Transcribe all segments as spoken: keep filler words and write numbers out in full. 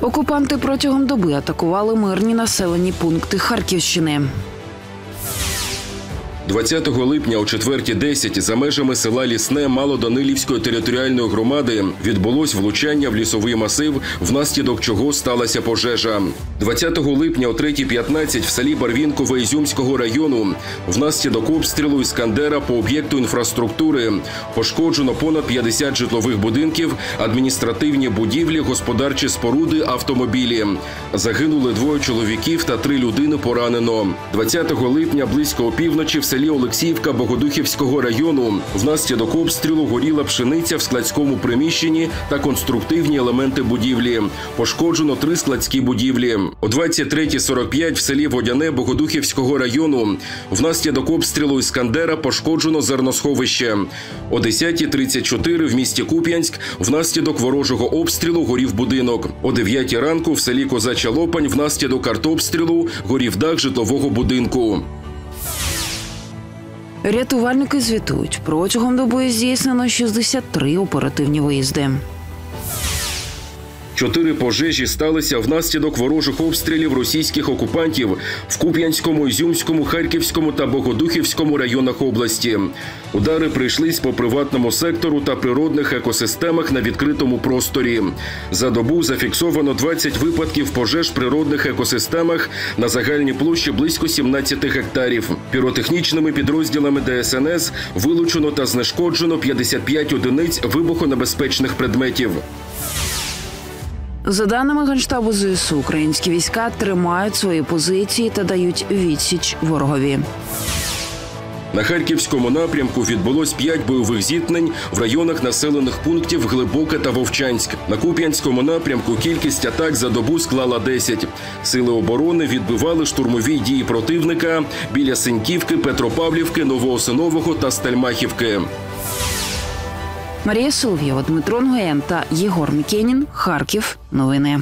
Окупанти протягом доби атакували мирні населені пункти Харківщини. двадцятого липня о четвертій десять за межами села Лісне Малоданилівської територіальної громади відбулось влучання в лісовий масив, внаслідок чого сталася пожежа. двадцятого липня о третій п'ятнадцять в селі Барвінкове Ізюмського району внаслідок обстрілу «Іскандера» по об'єкту інфраструктури пошкоджено понад п'ятдесят житлових будинків, адміністративні будівлі, господарчі споруди, автомобілі. Загинули двоє чоловіків та три людини поранено. двадцятого липня близько опівночі в селі Олексіївка Богодухівського району внаслідок обстрілу горіла пшениця в складському приміщенні та конструктивні елементи будівлі. Пошкоджено три складські будівлі. О двадцять третій сорок п'ять в селі Водяне Богодухівського району внаслідок обстрілу «Іскандера» пошкоджено зерносховище. О десятій тридцять чотири в місті Куп'янськ внаслідок ворожого обстрілу горів будинок. О дев'ятій ранку в селі Козача Лопань внаслідок артобстрілу горів дах житлового будинку. Рятувальники звітують, протягом доби здійснено шістдесят три оперативні виїзди. Чотири пожежі сталися внаслідок ворожих обстрілів російських окупантів в Куп'янському, Ізюмському, Харківському та Богодухівському районах області. Удари прийшлись по приватному сектору та природних екосистемах на відкритому просторі. За добу зафіксовано двадцять випадків пожеж в природних екосистемах на загальній площі близько сімнадцяти гектарів. Піротехнічними підрозділами Де Ес Ен Ес вилучено та знешкоджено п'ятдесят п'ять одиниць вибухонебезпечних предметів. За даними Генштабу Зе Ес У, українські війська тримають свої позиції та дають відсіч ворогові. На Харківському напрямку відбулось п'ять бойових зіткнень в районах населених пунктів Глибоке та Вовчанськ. На Куп'янському напрямку кількість атак за добу склала десять. Сили оборони відбивали штурмові дії противника біля Синьківки, Петропавлівки, Новоосинового та Стельмахівки. Марія Солов'єва, Дмитро Нгоєн та Єгор Мікенін. Харків. Новини.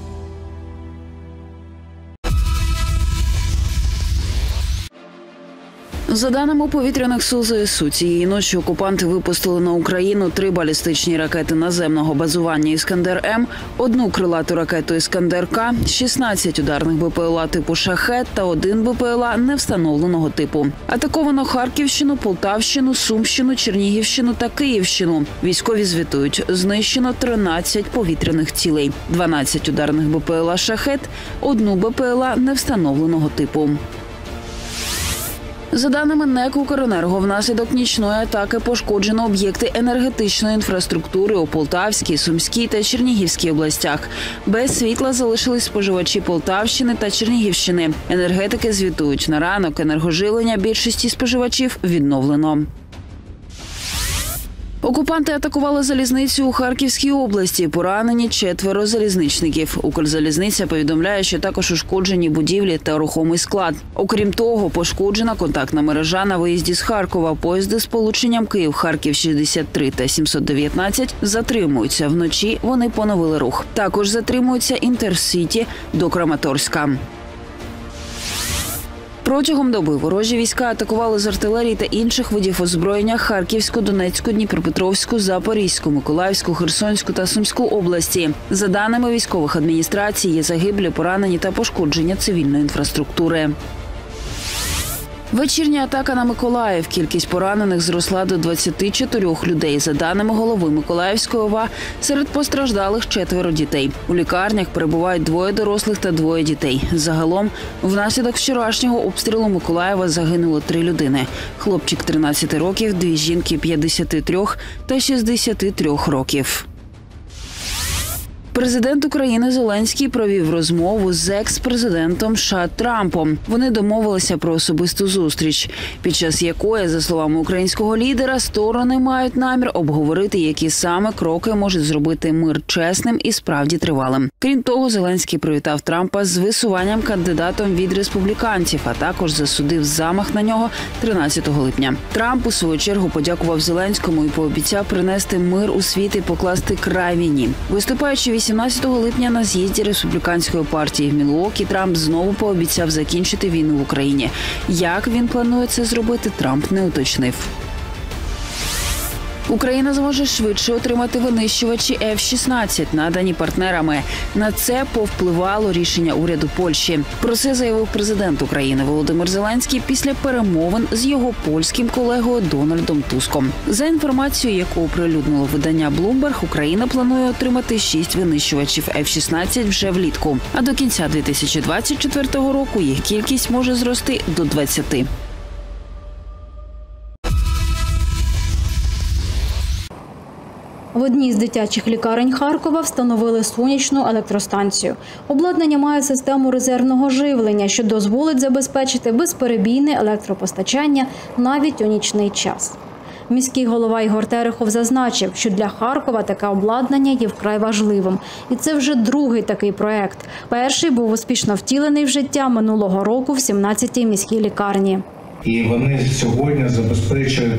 За даними повітряних сил Зе Ес У, цієї ночі окупанти випустили на Україну три балістичні ракети наземного базування «Іскандер-М», одну крилату ракету «Іскандер-К», шістнадцять ударних Бе Пе Ел А типу «Шахед» та один Бе Пе Ел А невстановленого типу. Атаковано Харківщину, Полтавщину, Сумщину, Чернігівщину та Київщину. Військові звітують, знищено тринадцять повітряних цілей, дванадцять ударних Бе Пе Ел А «Шахед», одну Бе Пе Ел А невстановленого типу. За даними НЕК «Укренерго», внаслідок нічної атаки пошкоджено об'єкти енергетичної інфраструктури у Полтавській, Сумській та Чернігівській областях. Без світла залишились споживачі Полтавщини та Чернігівщини. Енергетики звітують, на ранок енергоживлення більшості споживачів відновлено. Окупанти атакували залізницю у Харківській області. Поранені четверо залізничників. Укрзалізниця повідомляє, що також ушкоджені будівлі та рухомий склад. Окрім того, пошкоджена контактна мережа на виїзді з Харкова. Поїзди з полученням Київ-Харків шістдесят три та сімсот дев'ятнадцять затримуються. Вночі вони поновили рух. Також затримуються Інтерсіті до Краматорська. Протягом доби ворожі війська атакували з артилерії та інших видів озброєння Харківську, Донецьку, Дніпропетровську, Запорізьку, Миколаївську, Херсонську та Сумську області. За даними військових адміністрацій, є загиблі, поранені та пошкодження цивільної інфраструктури. Вечірня атака на Миколаїв. Кількість поранених зросла до двадцяти чотирьох людей. За даними голови Миколаївської О В А, серед постраждалих четверо дітей. У лікарнях перебувають двоє дорослих та двоє дітей. Загалом, внаслідок вчорашнього обстрілу Миколаєва загинуло три людини. Хлопчик тринадцяти років, дві жінки п'ятдесят три та шістдесят три років. Президент України Зеленський провів розмову з екс-президентом США Трампом. Вони домовилися про особисту зустріч, під час якої, за словами українського лідера, сторони мають намір обговорити, які саме кроки можуть зробити мир чесним і справді тривалим. Крім того, Зеленський привітав Трампа з висуванням кандидатом від республіканців, а також засудив замах на нього тринадцятого липня. Трамп, у свою чергу, подякував Зеленському і пообіцяв принести мир у світ і покласти край війні. Виступаючи вісімнадцятого липня на з'їзді республіканської партії в Мілуокі, Трамп знову пообіцяв закінчити війну в Україні. Як він планує це зробити, Трамп не уточнив. Україна зможе швидше отримати винищувачі еф шістнадцять, надані партнерами. На це повпливало рішення уряду Польщі. Про це заявив президент України Володимир Зеленський після перемовин з його польським колегою Дональдом Туском. За інформацією, яку оприлюднило видання Bloomberg, Україна планує отримати шість винищувачів еф шістнадцять вже влітку. А до кінця дві тисячі двадцять четвертого року їх кількість може зрости до двадцяти. В одній з дитячих лікарень Харкова встановили сонячну електростанцію. Обладнання має систему резервного живлення, що дозволить забезпечити безперебійне електропостачання навіть у нічний час. Міський голова Ігор Терехов зазначив, що для Харкова таке обладнання є вкрай важливим. І це вже другий такий проект. Перший був успішно втілений в життя минулого року в сімнадцятій міській лікарні. І вони сьогодні забезпечують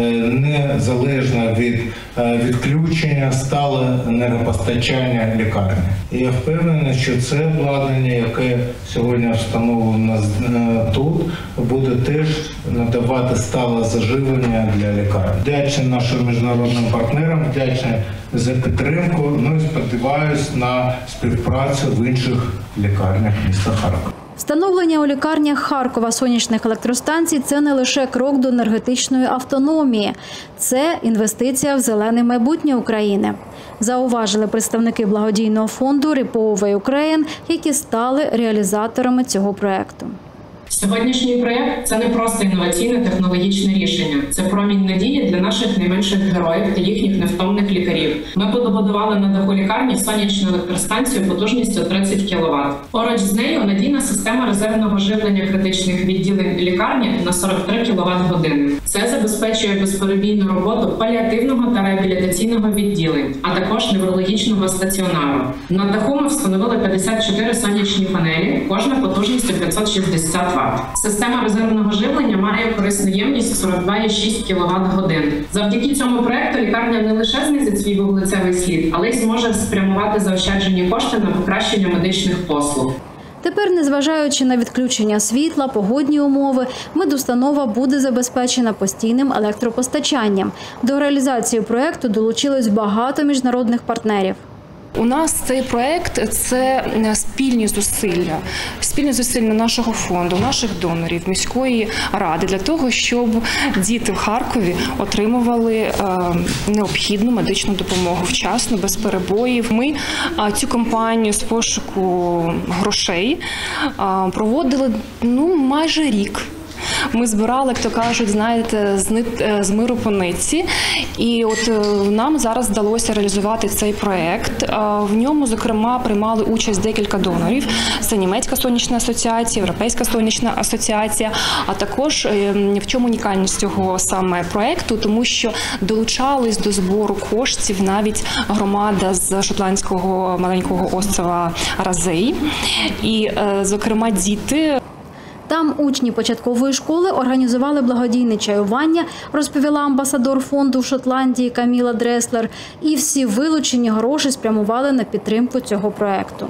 незалежно від відключення стале енергопостачання лікарні. І я впевнений, що це обладнання, яке сьогодні встановлено тут, буде теж надавати стале заживлення для лікарні. Вдячний нашим міжнародним партнерам, вдячний за підтримку. Ну і сподіваюся на співпрацю в інших лікарнях міста Харкова. Встановлення у лікарнях Харкова сонячних електростанцій – це не лише крок до енергетичної автономії. Це інвестиція в зелене майбутнє України. Зауважили представники благодійного фонду «Repower Ukraine», які стали реалізаторами цього проєкту. Сьогоднішній проєкт – це не просто інноваційне технологічне рішення. Це промінь надії для наших найменших героїв та їхніх невтомних лікарів. Ми побудували на даху лікарні сонячну електростанцію потужністю тридцять кіловат. Поруч з нею надійна система резервного живлення критичних відділень лікарні на сорок три кіловат-години. Це забезпечує безперебійну роботу паліативного та реабілітаційного відділень, а також неврологічного стаціонару. На даху ми встановили п'ятдесят чотири сонячні панелі, кожна потужністю п'ятсот шістдесят ватт. Система резервного живлення має корисну ємність сорок два цілих шість кіловат-годин. Завдяки цьому проекту лікарня не лише знизить свій вуглецевий слід, але й зможе спрямувати заощаджені кошти на покращення медичних послуг. Тепер, незважаючи на відключення світла, погодні умови, медустанова буде забезпечена постійним електропостачанням. До реалізації проекту долучилось багато міжнародних партнерів. У нас цей проект – це спільні зусилля, спільні зусилля нашого фонду, наших донорів, міської ради для того, щоб діти в Харкові отримували необхідну медичну допомогу вчасно, без перебоїв. Ми цю кампанію з пошуку грошей проводили ну, майже рік. Ми збирали, як то кажуть, знаєте, з, нит, з миру по нитці. І от нам зараз вдалося реалізувати цей проєкт. В ньому, зокрема, приймали участь декілька донорів. Це Німецька сонячна асоціація, Європейська сонячна асоціація. А також в чому унікальність цього саме проєкту? Тому що долучались до збору коштів навіть громада з шотландського маленького острова Разей. І, зокрема, діти. Там учні початкової школи організували благодійне чаювання, розповіла амбасадор фонду в Шотландії Каміла Дреслер. І всі вилучені гроші спрямували на підтримку цього проєкту.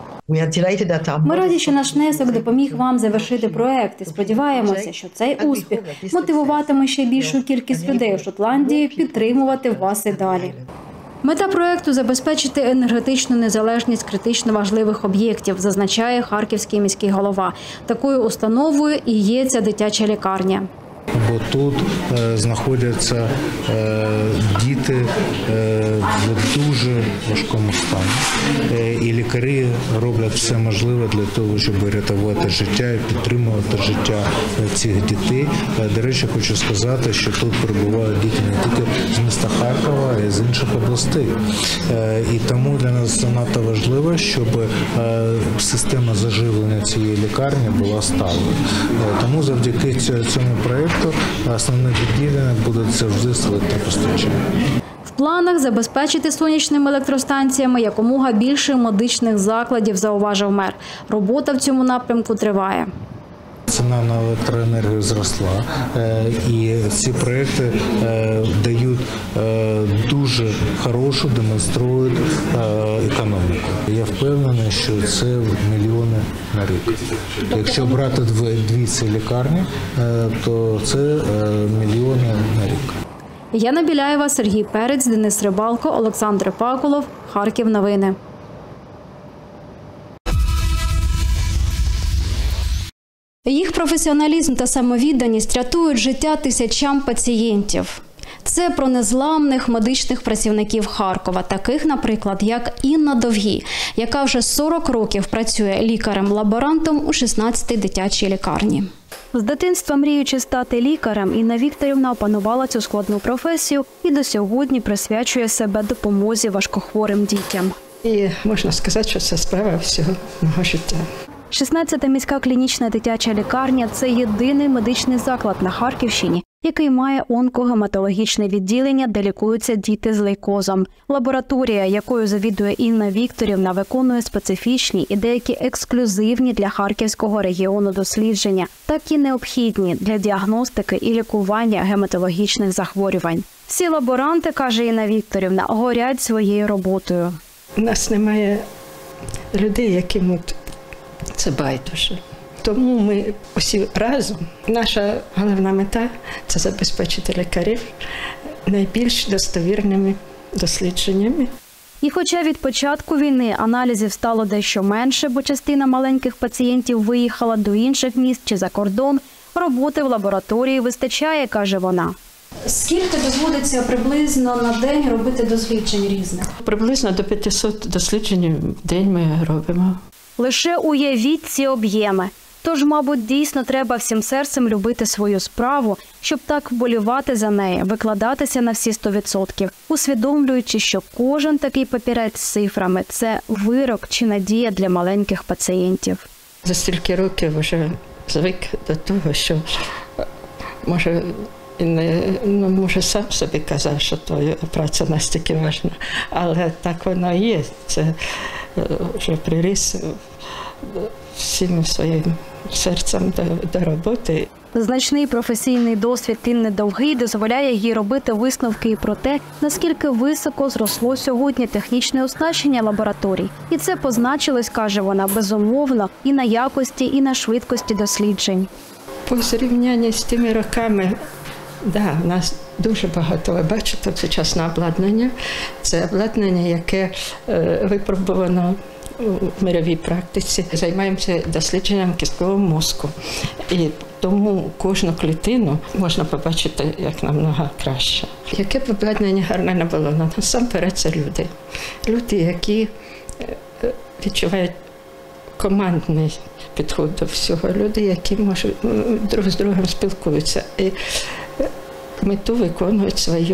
Ми раді, що наш внесок допоміг вам завершити проєкт і сподіваємося, що цей успіх мотивуватиме ще більшу кількість людей у Шотландії підтримувати вас і далі. Мета проєкту – забезпечити енергетичну незалежність критично важливих об'єктів, зазначає харківський міський голова. Такою установою і є ця дитяча лікарня. Бо тут е, знаходяться е, діти е, в дуже важкому стані. Е, і лікарі роблять все можливе для того, щоб рятувати життя і підтримувати життя цих дітей. Е, до речі, хочу сказати, що тут перебувають діти не тільки з міста Харкова, а й з інших областей. Е, і тому для нас занадто важливо, щоб е, система заживлення цієї лікарні була сталою. Е, тому завдяки цьому проєкту основне відділення буде завжди стале постачання. В планах забезпечити сонячними електростанціями якомога більше медичних закладів, зауважив мер. Робота в цьому напрямку триває. Ціна на електроенергію зросла, і ці проекти дають дуже хорошу, демонструють економіку. Я впевнений, що це мільйони на рік. Якщо брати дві ці лікарні, то це мільйони на рік. Яна Біляєва, Сергій Перець, Денис Рибалко, Олександр Пакулов. Харків новини. Їх професіоналізм та самовідданість рятують життя тисячам пацієнтів. Це про незламних медичних працівників Харкова, таких, наприклад, як Інна Довгій, яка вже сорок років працює лікарем-лаборантом у шістнадцятій дитячій лікарні. З дитинства мріючи стати лікарем, Інна Вікторівна опанувала цю складну професію і до сьогодні присвячує себе допомозі важкохворим дітям. І можна сказати, що це справа всього мого життя. шістнадцята міська клінічна дитяча лікарня – це єдиний медичний заклад на Харківщині, який має онкогематологічне відділення, де лікуються діти з лейкозом. Лабораторія, якою завідує Інна Вікторівна, виконує специфічні і деякі ексклюзивні для Харківського регіону дослідження, такі необхідні для діагностики і лікування гематологічних захворювань. Всі лаборанти, каже Інна Вікторівна, горять своєю роботою. У нас немає людей, яким от це байдуже. Тому ми усі разом. Наша головна мета – це забезпечити лікарів найбільш достовірними дослідженнями. І хоча від початку війни аналізів стало дещо менше, бо частина маленьких пацієнтів виїхала до інших міст чи за кордон, роботи в лабораторії вистачає, каже вона. Скільки доводиться приблизно на день робити досліджень різних? Приблизно до п'ятисот досліджень в день ми робимо. Лише уявіть ці об'єми. Тож, мабуть, дійсно треба всім серцем любити свою справу, щоб так вболівати за неї, викладатися на всі сто відсотків, усвідомлюючи, що кожен такий папірець з цифрами – це вирок чи надія для маленьких пацієнтів. За стільки років вже звик до того, що, може, не, ну, може сам собі казав, що твоя праця настільки важна, але так воно і є. Це вже приріс всім своїм серцем до, до роботи. Значний професійний досвід Інни Довгій дозволяє їй робити висновки і про те, наскільки високо зросло сьогодні технічне оснащення лабораторій. І це позначилось, каже вона, безумовно, і на якості, і на швидкості досліджень. По зрівнянні з тими роками, да, у нас дуже багато, ви бачите, сучасне обладнання. Це обладнання, яке е, випробовано в мировій практиці. Займаємося дослідженням кісткового мозку. І тому кожну клітину можна побачити як намного краще. Яке б обладнання гарне не було, насамперед це люди. Люди, які відчувають командний підхід до всього. Люди, які можуть друг з другом спілкуються і мету виконують свою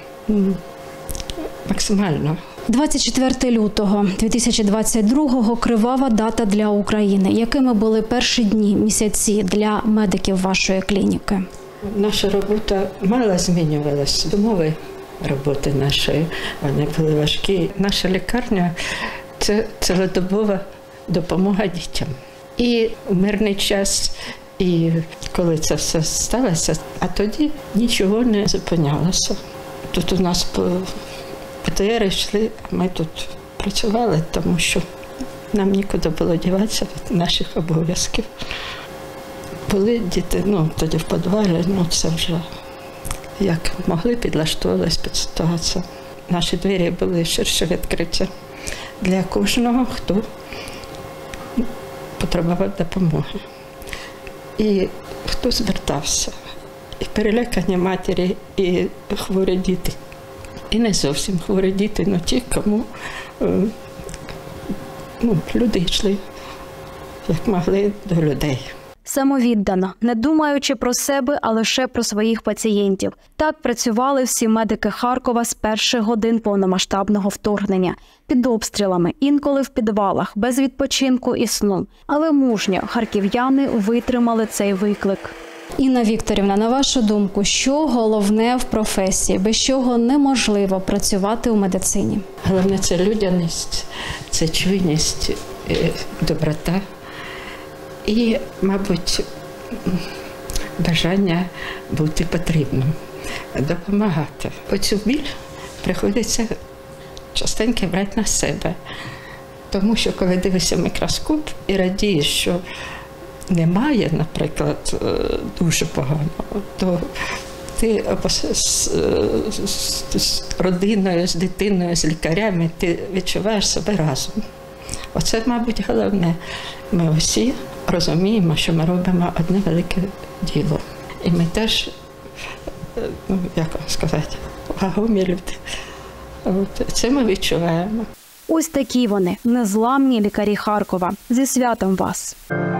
максимально. двадцять четвертого лютого дві тисячі двадцять другого – кривава дата для України. Якими були перші дні, місяці для медиків вашої клініки? Наша робота мало змінювалася. Умови роботи нашої, вони були важкі. Наша лікарня – це цілодобова допомога дітям. І в мирний час, і коли це все сталося, а тоді нічого не зупинялося. Тут у нас по ПТР йшли, а ми тут працювали, тому що нам нікуди було діватися від наших обов'язків. Були діти, ну, тоді в підвалі, ну, це вже як могли, підлаштовувалися під ситуацію. Наші двері були ширше відкриті для кожного, хто потребував допомоги. І хто звертався. І перелякані матері, і хворі діти. І не зовсім хворі діти, але ті, кому ну, люди йшли, як могли, до людей. Самовіддано, не думаючи про себе, а лише про своїх пацієнтів. Так працювали всі медики Харкова з перших годин повномасштабного вторгнення. Під обстрілами, інколи в підвалах, без відпочинку і сну. Але мужньо харків'яни витримали цей виклик. Інна Вікторівна, на вашу думку, що головне в професії, без чого неможливо працювати у медицині? Головне – це людяність, це чуйність, доброта і, мабуть, бажання бути потрібним, допомагати. Оцю біль приходиться частенько брати на себе, тому що коли дивишся в мікроскоп і радієш, що немає, наприклад, дуже погано, то ти з, з, з родиною, з дитиною, з лікарями, ти відчуваєш себе разом. Оце, мабуть, головне. Ми усі розуміємо, що ми робимо одне велике діло. І ми теж, ну, як вам сказати, вагомі люди. От, це ми відчуваємо. Ось такі вони, незламні лікарі Харкова. Зі святом вас!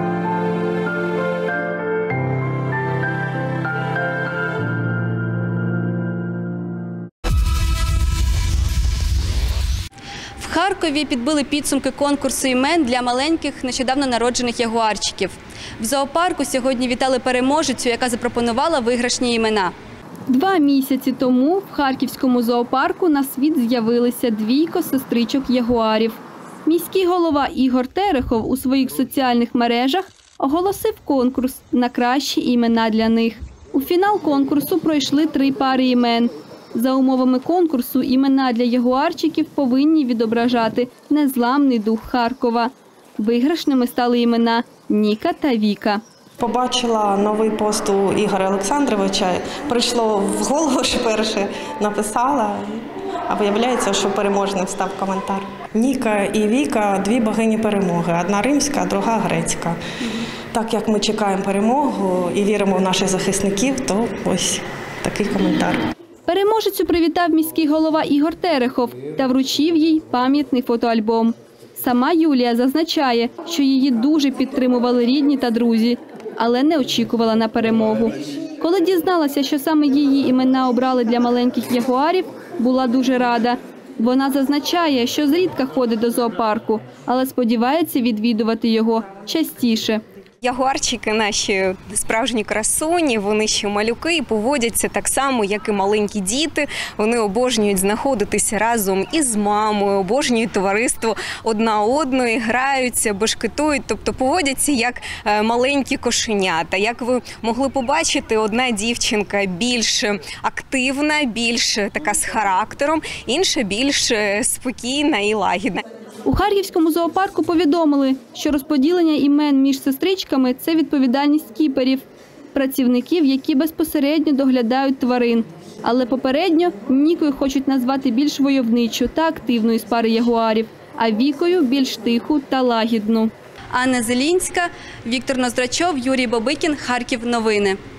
В Харкові підбили підсумки конкурсу імен для маленьких, нещодавно народжених ягуарчиків. В зоопарку сьогодні вітали переможецю, яка запропонувала виграшні імена. Два місяці тому в харківському зоопарку на світ з'явилися двійко сестричок ягуарів. Міський голова Ігор Терехов у своїх соціальних мережах оголосив конкурс на кращі імена для них. У фінал конкурсу пройшли три пари імен. За умовами конкурсу імена для ягуарчиків повинні відображати незламний дух Харкова. Виграшними стали імена Ніка та Віка. Побачила новий пост у Ігоря Олександровича, прийшло в голову, що перше написала, а виявляється, що переможним став коментар. Ніка і Віка – дві богині перемоги, одна римська, а друга грецька. Так як ми чекаємо перемогу і віримо в наших захисників, то ось такий коментар. Переможецю привітав міський голова Ігор Терехов та вручив їй пам'ятний фотоальбом. Сама Юлія зазначає, що її дуже підтримували рідні та друзі, але не очікувала на перемогу. Коли дізналася, що саме її імена обрали для маленьких ягуарів, була дуже рада. Вона зазначає, що зрідка ходить до зоопарку, але сподівається відвідувати його частіше. Ягуарчики наші справжні красуні, вони ще малюки і поводяться так само, як і маленькі діти. Вони обожнюють знаходитися разом із мамою, обожнюють товариство одна одної, граються, бешкетують, тобто поводяться як маленькі кошенята. Як ви могли побачити, одна дівчинка більш активна, більш така з характером, інша більш спокійна і лагідна. У Харківському зоопарку повідомили, що розподілення імен між сестричками – це відповідальність кіперів, працівників, які безпосередньо доглядають тварин. Але попередньо Нікою хочуть назвати більш войовничу та активну із пари ягуарів, а Вікою – більш тиху та лагідну. Анна Зелінська, Віктор Ноздрачов, Юрій Бабикін, Харків. Новини.